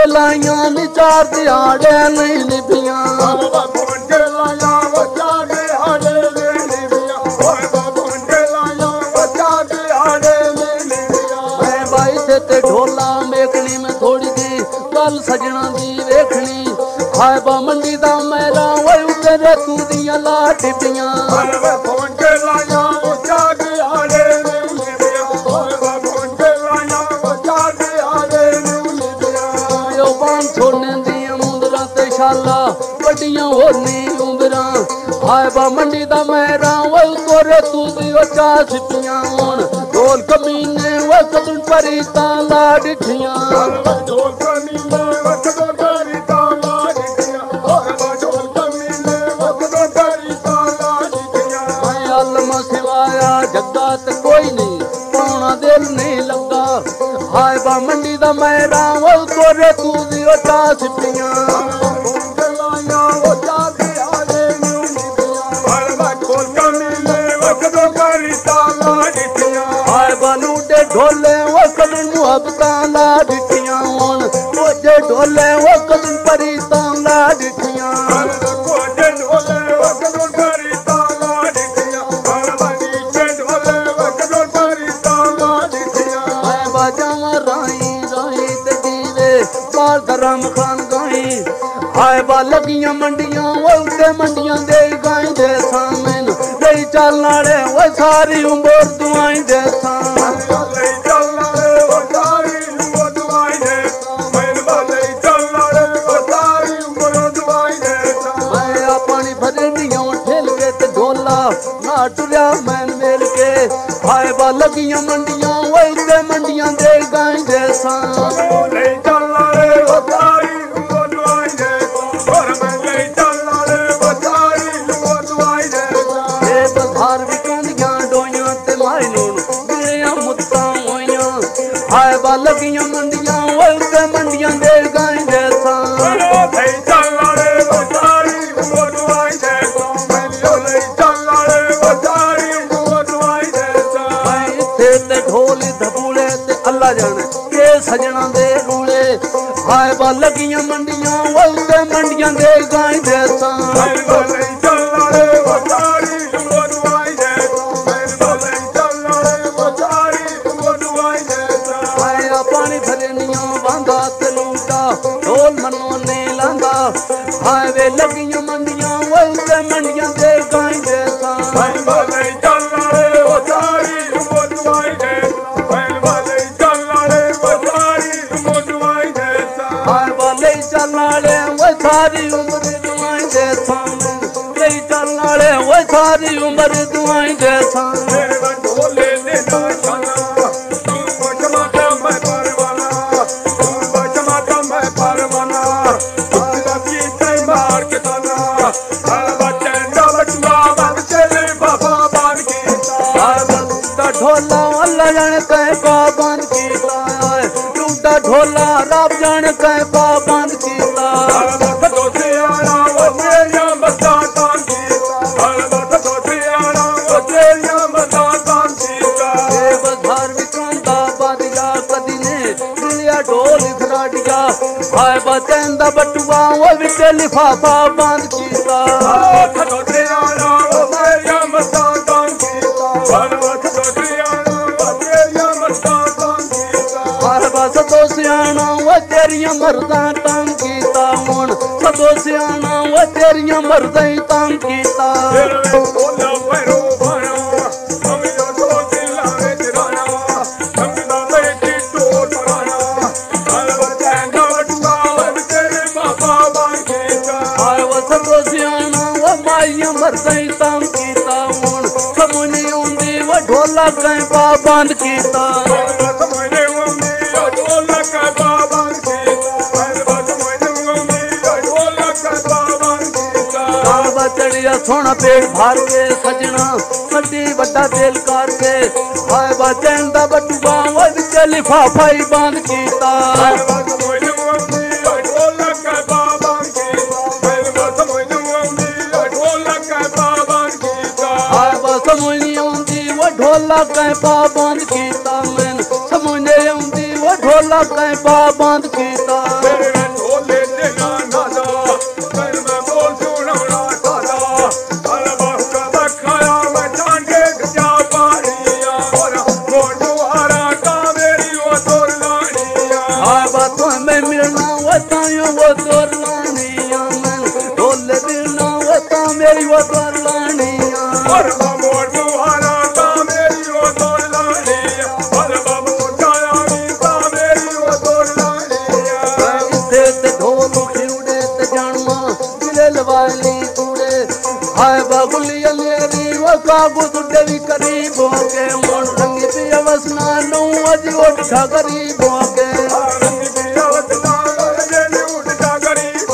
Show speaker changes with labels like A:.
A: लाइया नी चार दिहाड़े नहीं निभियां
B: बाबू मंडे लाया वो चार दिहाड़े नहीं निभियां बाबू मंडे लाया वो चार दिहाड़े नहीं निभियां
A: मैं बाई ते ढोला मेकनी में थोड़ी दी कल सजना दी वेखनी हाय बा मंडी दा मेरा वो तेरे तू दियां ला डिबियां
B: बाबू मंडे लाया वो चार दिहाड़े नहीं निभियां बाबू मंडे लाया वो चार दिहाड़े नहीं निभियां
A: यो बान छोड़ने दियां मुंदरा ते शाला बड़ियां होनी उमरा हाय बा मंडी दा मेरा वो तोरे तू दियो चा सिपियां हुन ढोल कमीने वो कदुन परी ता ला डिठियां
B: ढोल कमीने वो कदुन परी ता ला डिठियां ढोल कमीने वो कदुन परी ता ला डिठियां
A: अल्लाह सिवाया जग्गा ते कोई नहीं पाना दिल नहीं लगा हाय बा मंडी दा मेरा वो तोरे तू दियो चा सिपियां ढोले वो कदन मुहब्बता ला डिठियां हुन कोजे ढोले वो कदन परीता ला डिठियां
B: कोजे ढोले वो कदन परीता ला डिठियां बानी के ढोले वो कदन परीता ला डिठियां
A: मैं बाजावा राई राई ते दीवे बाल धरम खान गाई हाय बा लगियां मंडियां वो ते मंडियां दे गाई दे सामने ले चल नाले वो सारी उम्र दुआई दे सामने टुरिया मैन मेल के हाय बा लगियां मंडियां वो ते मंडियां दे गाई दे
B: ले चलना रे बताई वो दुआई दे और मैं ले चलना रे बताई वो दुआई दे
A: ए बधार विकांदियां डोइयां ते माइनून गिरियां मुत्तां होइयां हाय बा लगियां मंडियां वो ते मंडियां दे गाई दे
B: ले चलना रे बताई वो दुआई दे ले चलना रे बताई वो दुआई दे
A: ते ढोल धबूले ते अल्लाह जाने के सजना दे रूले हाय बा लगियां मंडियां वो ते मंडियां दे गाई दे सा
B: ले चलना रे बताई वो दुआई दे ले चलना रे बताई वो दुआई दे
A: हाय पानी भरनियां वांदा ते लूटा ढोल मनो ने लांदा हाय वे लगियां मंडियां वो ते मंडियां दे गाई दे सा
B: ले चलना रे बताई वो दुआई दे ले चलना रे बताई वो दुआई दे
A: हाय बा ले चलना रे वो सारी उम्र दुआई दे सा ले चलना रे वो सारी उम्र दुआई दे सा
B: ढोले ने नाचना तू बचमाता मैं परवाना तू बचमाता मैं परवाना आला पीछे मार के ताना आला बच्चे डबटुआ बन चले बाबा बान की
A: टूटा ढोला अल्लाह जाने कहीं पाबंद कीता टूटा ढोला रब जाने कहीं पाबंद कीता हाय बचन दा बटुआ वो विच लिफाफा बंद कीता सदो सियाना वो तेरियां मर्दां तंग कीता हुन सदो सियाना वो तेरियां मर्दां ही तंग कीता मर्दां ही तंग कीता हुन समझ नहीं आउंदी वो ढोला कहीं पाबंद कीता चढ़िया सोना पेट भर के सजना मड्डी बड़ा दिल करके हाय बचन दा बटुआ वो विच लिफाफा ही बंद कीता समझ नहीं आउंदी वो ढोला कहीं पाबंद कीता मैनू समझ नहीं आउंदी वो ढोला कहीं पाबंद कीता ना वता यूं वो तोर लानिया मैं ढोल देना वता मेरी वो तोर लानिया
B: और बाबू दुआरा ता मेरी वो तोर लानिया और बाबू जाया भी ता मेरी वो तोर लानिया
A: इसे ते ढोल खिउड़े ते जानमा दिल वाली कूड़े हाय बाबुली अलेरी वो काबू तुडे भी करीब हो के मोर रंगी पे अवसना नो अजी उठ गरीब